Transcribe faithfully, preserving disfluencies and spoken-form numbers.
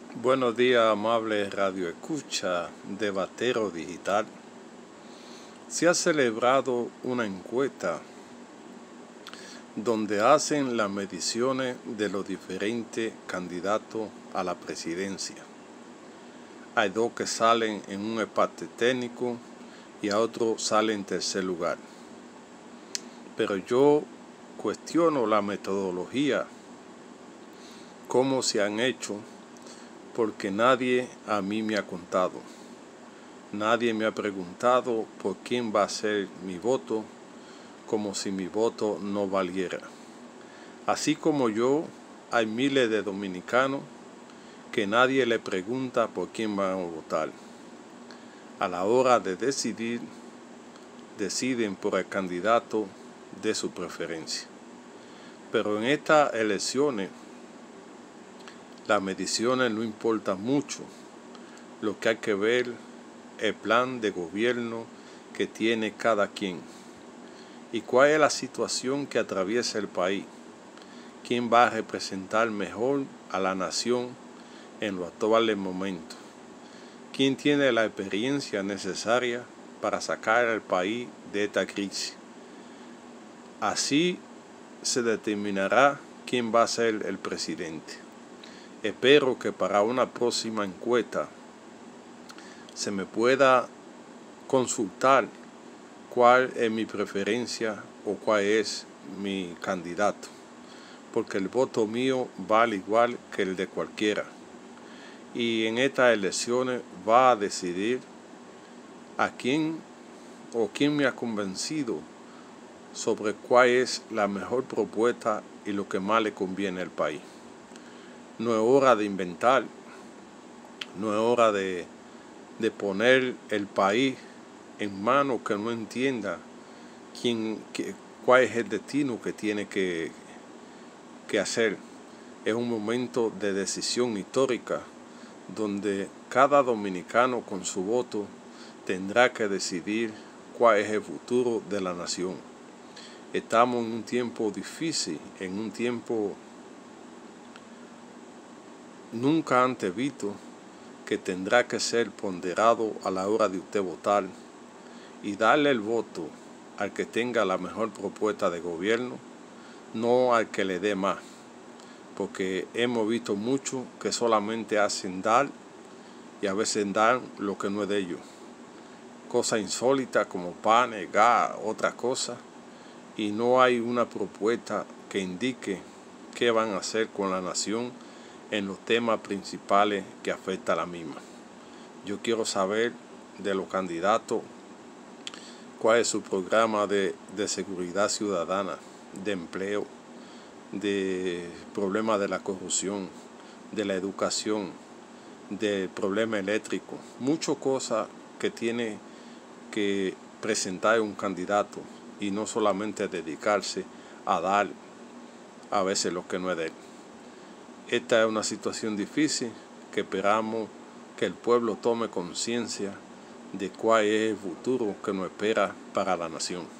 Buenos días, amable radio escucha de Batero Digital. Se ha celebrado una encuesta donde hacen las mediciones de los diferentes candidatos a la presidencia. Hay dos que salen en un empate técnico y a otro sale en tercer lugar. Pero yo cuestiono la metodología, cómo se han hecho, porque nadie a mí me ha contado. Nadie me ha preguntado por quién va a ser mi voto, como si mi voto no valiera. Así como yo, hay miles de dominicanos que nadie le pregunta por quién van a votar. A la hora de decidir, deciden por el candidato de su preferencia. Pero en estas elecciones, las mediciones no importan mucho. Lo que hay que ver es el plan de gobierno que tiene cada quien y cuál es la situación que atraviesa el país. ¿Quién va a representar mejor a la nación en los actuales momentos? ¿Quién tiene la experiencia necesaria para sacar al país de esta crisis? Así se determinará quién va a ser el presidente. Espero que para una próxima encuesta se me pueda consultar cuál es mi preferencia o cuál es mi candidato, porque el voto mío vale igual que el de cualquiera. Y en estas elecciones va a decidir a quién o quién me ha convencido sobre cuál es la mejor propuesta y lo que más le conviene al país. No es hora de inventar, no es hora de, de poner el país en manos que no entienda quién, qué, cuál es el destino que tiene que, que hacer. Es un momento de decisión histórica donde cada dominicano con su voto tendrá que decidir cuál es el futuro de la nación. Estamos en un tiempo difícil, en un tiempo nunca antes visto, que tendrá que ser ponderado a la hora de usted votar y darle el voto al que tenga la mejor propuesta de gobierno, no al que le dé más, porque hemos visto mucho que solamente hacen dar y a veces dan lo que no es de ellos, cosas insólitas como panes, gas, otras cosas, y no hay una propuesta que indique qué van a hacer con la nación en los temas principales que afecta a la misma. Yo quiero saber de los candidatos cuál es su programa de, de seguridad ciudadana, de empleo, de problemas de la corrupción, de la educación, del problema eléctrico, muchas cosas que tiene que presentar un candidato y no solamente dedicarse a dar a veces lo que no es de él. Esta es una situación difícil que esperamos que el pueblo tome conciencia de cuál es el futuro que nos espera para la nación.